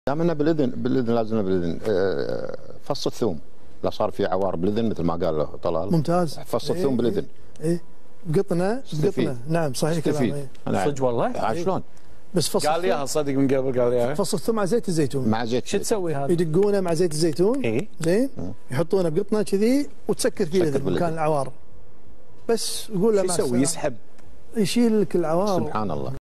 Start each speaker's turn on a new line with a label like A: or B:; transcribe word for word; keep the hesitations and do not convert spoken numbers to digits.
A: دامنا بالاذن بالاذن لازم بالاذن فص الثوم لا صار في عوار بالاذن مثل ما قال طلال.
B: ممتاز.
A: فص الثوم بالاذن.
B: ايه بقطنا بقطنا نعم صحيح كلامه.
A: صدق
C: والله؟
A: شلون؟
B: بس فص
C: قال لي اياها صدق من قبل، قال لي اياها.
B: فص الثوم مع زيت الزيتون.
A: مع زيت.
C: شو تسوي هذا؟
B: يدقونه مع زيت الزيتون.
C: اي
B: زين يحطونه بقطنه كذي وتسكر فيه مكان العوار. بس يقول له
C: شو يسوي؟ يسحب
B: يشيل لك العوار.
A: سبحان الله.